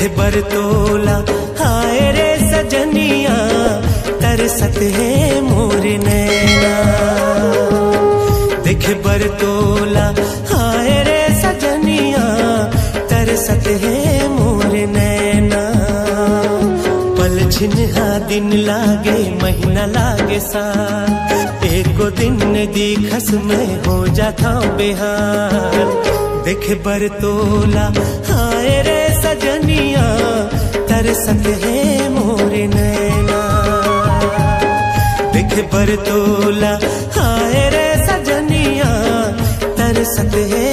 देखे बरतोला हाय रे सजनिया तरसत है मोर नैना। देखे बरतोला हाय रे सजनिया तरसत है मोर नैना। पल छिन्हा दिन लागे महीना लागे साल, एको दिन दिखस में हो जाता बेहाल। देखे बरतोला हाय रे सजनिया तरसत है मोर नैना। देखे बरतोला हाय रे सजनिया तरसत है